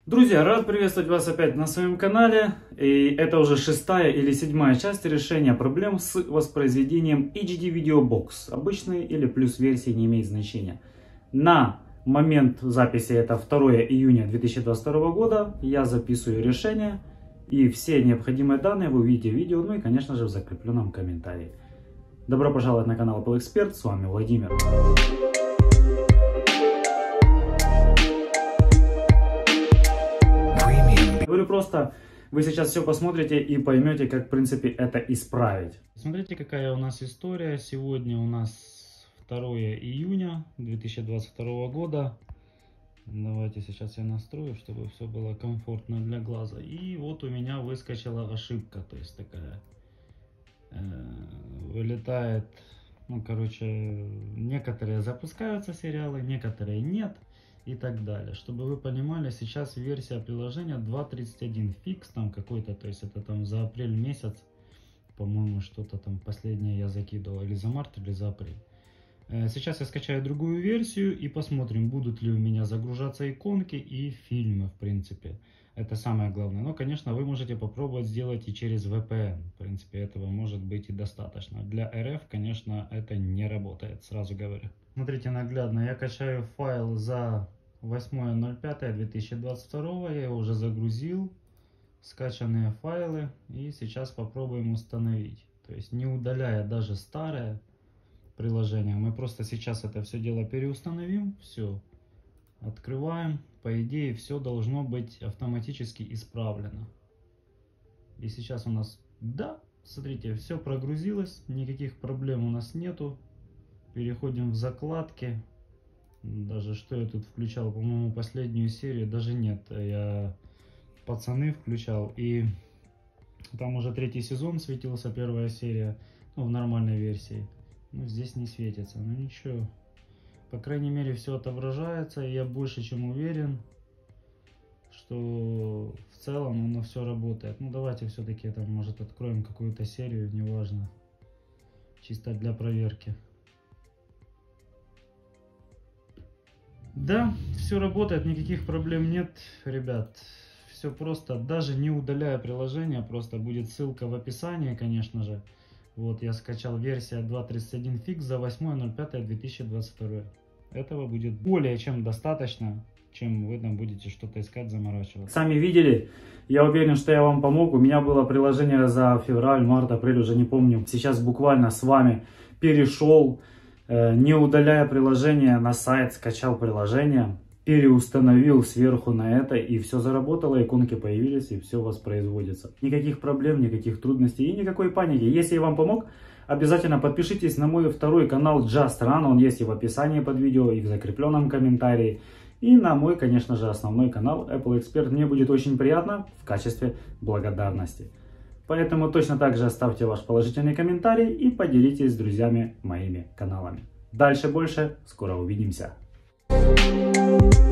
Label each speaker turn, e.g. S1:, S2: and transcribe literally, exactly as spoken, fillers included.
S1: Друзья, рад приветствовать вас опять на своем канале. И это уже шестая или седьмая часть решения проблем с воспроизведением эйч ди Video Box. Обычные или плюс версии не имеет значения. На момент записи, это второе июня две тысячи двадцать второго года, я записываю решение. И все необходимые данные вы увидите в видео, ну и конечно же в закрепленном комментарии. Добро пожаловать на канал Apple Expert, с вами Владимир. Говорю просто, вы сейчас все посмотрите и поймете, как в принципе это исправить. Смотрите, какая у нас история. Сегодня у нас второе июня две тысячи двадцать второго года. Давайте сейчас я настрою, чтобы все было комфортно для глаза. И вот у меня выскочила ошибка, то есть такая э, вылетает, ну короче, некоторые запускаются сериалы, некоторые нет. И так далее. Чтобы вы понимали, сейчас версия приложения два точка тридцать один фикс там какой-то, то есть это там за апрель месяц, по-моему, что-то там последнее я закидывал, или за март, или за апрель. Сейчас я скачаю другую версию и посмотрим, будут ли у меня загружаться иконки и фильмы, в принципе. Это самое главное. Но, конечно, вы можете попробовать сделать и через ви пи эн. В принципе, этого может быть и достаточно. Для эр эф, конечно, это не работает, сразу говорю. Смотрите наглядно, я качаю файл за восьмое ноль пятое две тысячи двадцать второго, я его уже загрузил, скачанные файлы, и сейчас попробуем установить. То есть не удаляя даже старое приложение, мы просто сейчас это все дело переустановим, все, открываем, по идее все должно быть автоматически исправлено. И сейчас у нас, да, смотрите, все прогрузилось, никаких проблем у нас нету. Переходим в закладки. Даже что я тут включал, по-моему, последнюю серию, даже нет, я пацаны включал, и там уже третий сезон светился, первая серия, ну, в нормальной версии. Ну, здесь не светится, но ничего, по крайней мере все отображается, и я больше чем уверен, что в целом оно все работает. Ну, давайте все-таки там, может, откроем какую-то серию, неважно, чисто для проверки. Да, все работает, никаких проблем нет, ребят. Все просто, даже не удаляя приложение, просто будет ссылка в описании, конечно же. Вот, я скачал версия два точка тридцать один фикс за восьмое ноль пятое две тысячи двадцать второго. Этого будет более чем достаточно, чем вы там будете что-то искать, заморачиваться. Сами видели, я уверен, что я вам помог. У меня было приложение за февраль, март, апрель, уже не помню. Сейчас буквально с вами перешел, не удаляя приложение, на сайт скачал приложение, переустановил сверху на это, и все заработало, иконки появились, и все воспроизводится. Никаких проблем, никаких трудностей и никакой паники. Если я вам помог, обязательно подпишитесь на мой второй канал Just Run, он есть и в описании под видео, и в закрепленном комментарии. И на мой, конечно же, основной канал Apple Expert. Мне будет очень приятно в качестве благодарности. Поэтому точно так же оставьте ваш положительный комментарий и поделитесь с друзьями моими каналами. Дальше больше, скоро увидимся.